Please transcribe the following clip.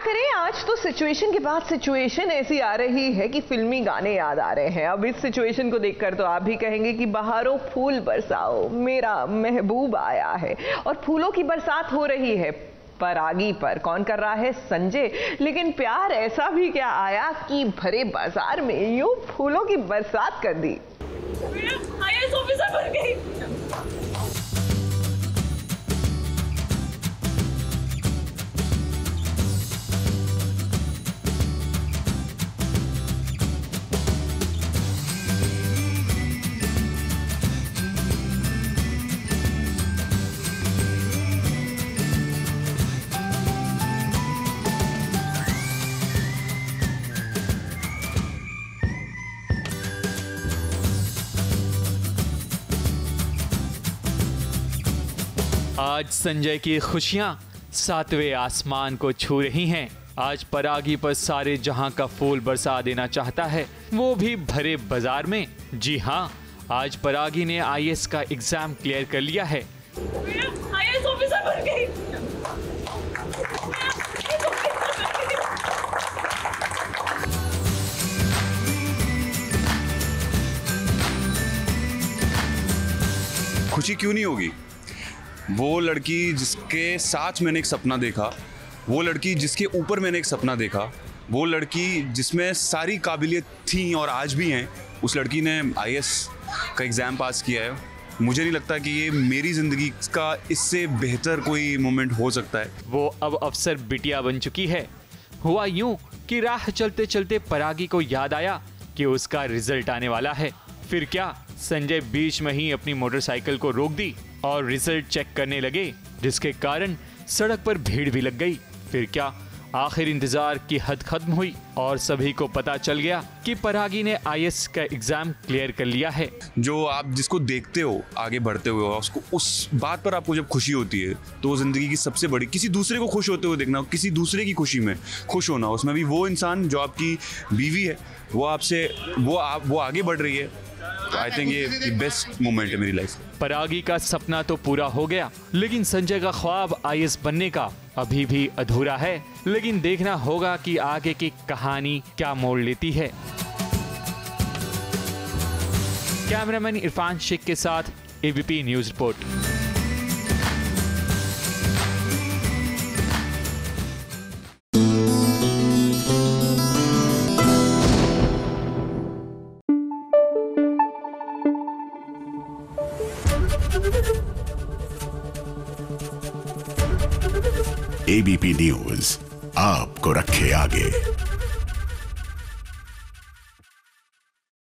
करें, आज तो सिचुएशन के बाद सिचुएशन ऐसी आ रही है कि फिल्मी गाने याद आ रहे हैं। अब इस सिचुएशन को देखकर तो आप भी कहेंगे कि बहारों फूल बरसाओ, मेरा महबूब आया है। और फूलों की बरसात हो रही है परागी पर। कौन कर रहा है? संजय। लेकिन प्यार ऐसा भी क्या आया कि भरे बाजार में यूं फूलों की बरसात कर दी। IAS ऑफिसर बन गई। आज संजय की खुशियां सातवें आसमान को छू रही हैं। आज परागी पर सारे जहां का फूल बरसा देना चाहता है, वो भी भरे बाजार में। जी हाँ, आज परागी ने IAS का एग्जाम क्लियर कर लिया है। IAS ऑफिसर बन गई। खुशी क्यों नहीं होगी? वो लड़की जिसके साथ मैंने एक सपना देखा, वो लड़की जिसके ऊपर मैंने एक सपना देखा, वो लड़की जिसमें सारी काबिलियत थी और आज भी हैं, उस लड़की ने IAS का एग्ज़ाम पास किया है। मुझे नहीं लगता कि ये मेरी ज़िंदगी का इससे बेहतर कोई मोमेंट हो सकता है। वो अब अफसर बिटिया बन चुकी है। हुआ यूं कि राह चलते चलते परागी को याद आया कि उसका रिजल्ट आने वाला है। फिर क्या, संजय बीच में ही अपनी मोटरसाइकिल को रोक दी और रिजल्ट चेक करने लगे, जिसके कारण सड़क पर भीड़ भी लग गई। फिर क्या, आखिर इंतजार की हद खत्म हुई और सभी को पता चल गया कि परागी ने IAS का एग्जाम क्लियर कर लिया है। जो आप जिसको देखते हो आगे बढ़ते हुए, उसको उस बात पर आपको जब खुशी होती है, तो ज़िंदगी की सबसे बड़ी, किसी दूसरे को खुश होते हुए देखना, किसी दूसरे की खुशी में खुश होना, उसमें भी वो इंसान जो आपकी बीवी है, वो आपसे वो आगे बढ़ रही है। आई थिंक ये बेस्ट मोमेंट है मेरी लाइफ में। परागी का सपना तो पूरा हो गया, लेकिन संजय का ख्वाब IAS बनने का अभी भी अधूरा है। लेकिन देखना होगा कि आगे की कहानी क्या मोड़ लेती है। कैमरामैन इरफान शेख के साथ ABP news report. ABP news आपको रखे आगे।